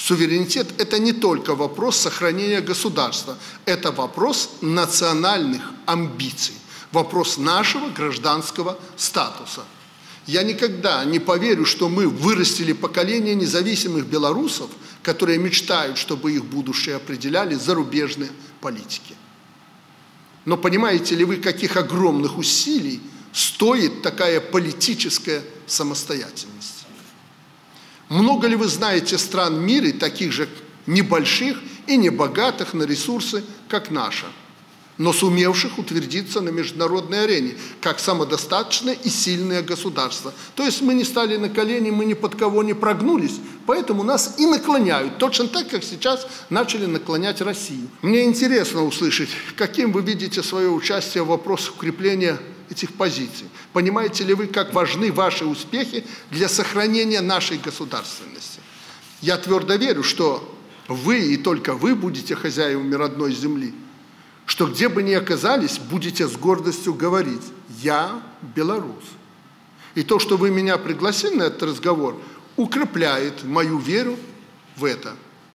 Суверенитет – это не только вопрос сохранения государства, это вопрос национальных амбиций, вопрос нашего гражданского статуса. Я никогда не поверю, что мы вырастили поколение независимых белорусов, которые мечтают, чтобы их будущее определяли зарубежные политики. Но понимаете ли вы, каких огромных усилий стоит такая политическая самостоятельность? Много ли вы знаете стран мира, таких же небольших и небогатых на ресурсы, как наша, но сумевших утвердиться на международной арене, как самодостаточное и сильное государство? То есть мы не стали на колени, мы ни под кого не прогнулись, поэтому нас и наклоняют, точно так, как сейчас начали наклонять Россию. Мне интересно услышать, каким вы видите свое участие в вопросах укрепления этих позиций. Понимаете ли вы, как важны ваши успехи для сохранения нашей государственности? Я твердо верю, что вы и только вы будете хозяевами родной земли, что где бы ни оказались, будете с гордостью говорить: «Я белорус». И то, что вы меня пригласили на этот разговор, укрепляет мою веру в это.